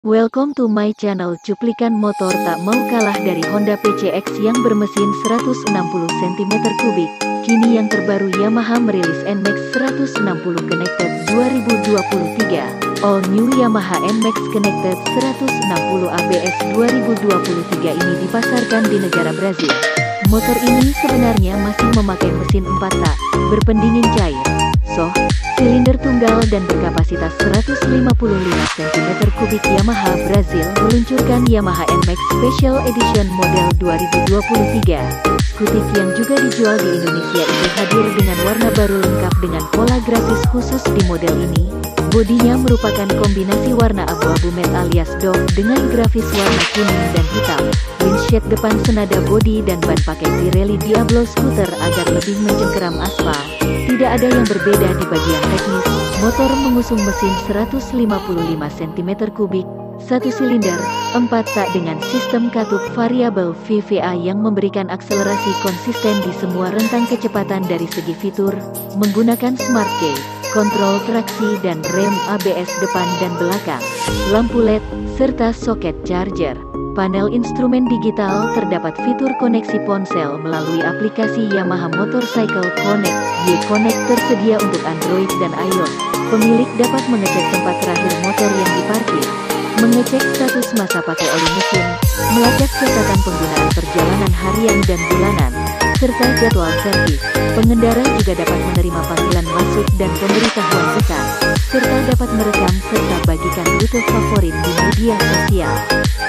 Welcome to my channel. Cuplikan motor tak mau kalah dari Honda PCX yang bermesin 160 cm3. Kini yang terbaru, Yamaha merilis NMAX 160 Connected 2023. All new Yamaha NMAX Connected 160 ABS 2023 ini dipasarkan di negara Brazil. Motor ini sebenarnya masih memakai mesin 4 tak berpendingin cair, silinder tunggal dan berkapasitas 155 cm3. Yamaha Brazil meluncurkan Yamaha NMAX Special Edition model 2023. Skutik yang juga dijual di Indonesia itu hadir dengan warna baru lengkap dengan pola grafis khusus di model ini. Bodinya merupakan kombinasi warna abu-abu matte alias doff dengan grafis warna kuning dan hitam. Windshield depan senada bodi dan ban pakai Pirelli Diablo Scooter agar lebih mencengkeram aspal. Tidak ada yang berbeda di bagian teknis. Motor mengusung mesin 155 cm3, 1 silinder, 4 tak dengan sistem katup variabel VVA yang memberikan akselerasi konsisten di semua rentang kecepatan. Dari segi fitur, menggunakan Smart Key, kontrol traksi dan rem ABS depan dan belakang, lampu LED, serta soket charger. Panel instrumen digital, terdapat fitur koneksi ponsel melalui aplikasi Yamaha Motorcycle Connect. Y-Connect tersedia untuk Android dan iOS. Pemilik dapat mengecek tempat terakhir motor yang diparkir, mengecek status masa pakai oli mesin, melacak catatan penggunaan perjalanan harian dan bulanan, serta jadwal servis. Pengendara juga dapat menerima panggilan masuk dan pemberitahuan pesan, serta dapat merekam serta bagikan rute favorit di media sosial.